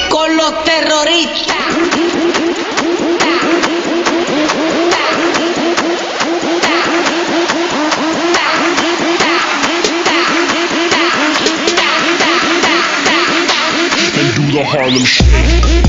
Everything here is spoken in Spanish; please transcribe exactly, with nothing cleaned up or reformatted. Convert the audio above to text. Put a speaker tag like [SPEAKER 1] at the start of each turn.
[SPEAKER 1] con los terroristas.
[SPEAKER 2] And do the Harlem Shake.